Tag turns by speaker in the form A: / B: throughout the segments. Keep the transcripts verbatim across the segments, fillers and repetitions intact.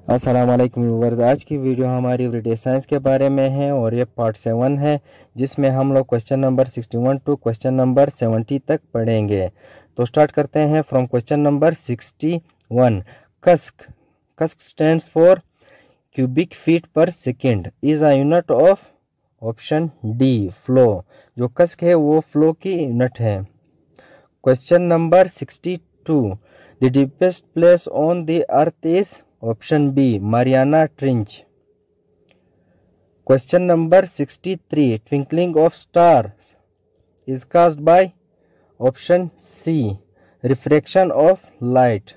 A: अस्सलाम वालेकुम व्यूअर्स। आज की वीडियो हमारी एवरीडे साइंस के बारे में है और ये पार्ट सेवन है, जिसमें हम लोग question number sixty one to question number seventy तक पढ़ेंगे। तो स्टार्ट करते हैं from question number sixty one. Cusec cusec stands for cubic feet per second, is a unit of option D flow. जो कस्क है वो फ्लो की unit है। Question number sixty two. The deepest place on the earth is option B Mariana trench. Question number sixty three. Twinkling of stars is caused bye option C refraction of light.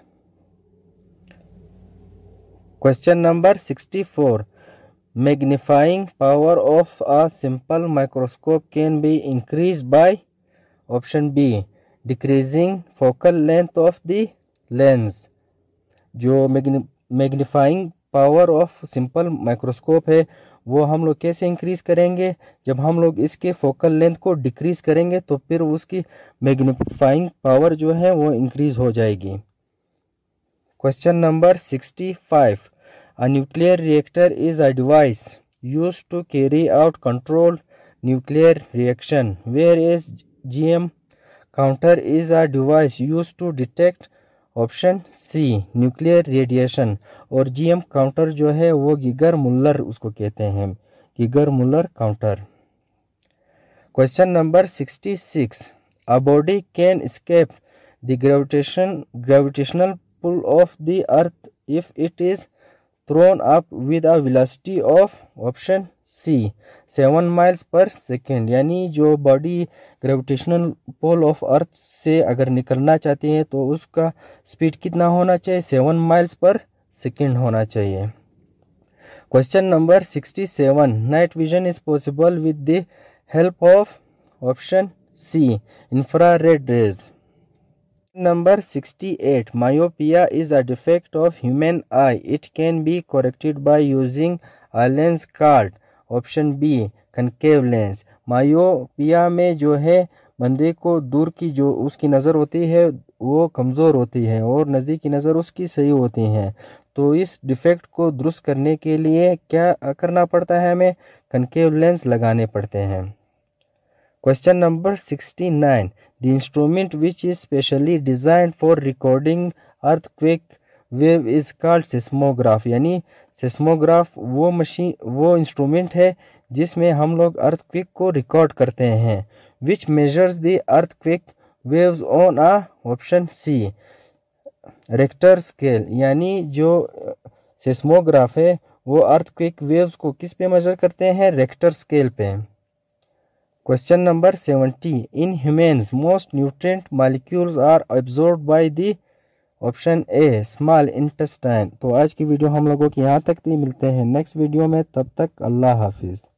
A: Question number sixty four. Magnifying power of a simple microscope can be increase by option B decreasing focal length of the lens. जो magnifying power of simple microscope है वो हम लोग कैसे increase करेंगे? जब हम लोग इसके फोकल लेंथ को डिक्रीज करेंगे तो फिर उसकी मैग्नीफाइंग पावर जो है वो इंक्रीज हो जाएगी। Question number sixty five. A nuclear reactor is a device used to carry out controlled nuclear reaction, where is GM counter is a device used to detect option C nuclear radiation. और GM counter जो है वो Geiger Muller उसको कहते हैं, Geiger Muller counter. Question number sixty six. A body can escape the gravitation gravitational pull of the earth if it is thrown up with a velocity of option C seven miles per second. यानी जो body gravitational pull of earth से अगर निकलना चाहती है तो उसका speed कितना होना चाहिए? सेवन माइल्स पर सेकेंड होना चाहिए। Question number sixty seven. Night vision is possible with the help of option C infrared rays. Number sixty eight. Myopia is a defect of human eye, it can be corrected by using a lens called option B concave lens. Myopia में जो है बंदे को दूर की जो उसकी नज़र होती है वो कमज़ोर होती है और नज़दीक की नज़र उसकी सही होती है। तो इस डिफेक्ट को दुरुस्त करने के लिए क्या करना पड़ता है? हमें कनकेव लेंस लगाने पड़ते हैं। Question number sixty nine. The instrument which is specially designed for recording earthquake wave is called seismograph. यानी सिस्मोग्राफ वो मशीन वो इंस्ट्रूमेंट है जिसमें हम लोग अर्थक्वेक को रिकॉर्ड करते हैं। Which measures the earthquake waves on a option C Richter scale. यानी जो सिस्मोग्राफ है वो अर्थक्वेक वेव्स को किस पे मेजर करते हैं? रेक्टर स्केल पे। Question number seventy. In humans most nutrient molecules are absorbed by the option A small intestine. तो आज की वीडियो हम लोगों की यहाँ तक थी। मिलते हैं नेक्स्ट वीडियो में, तब तक अल्लाह हाफिज।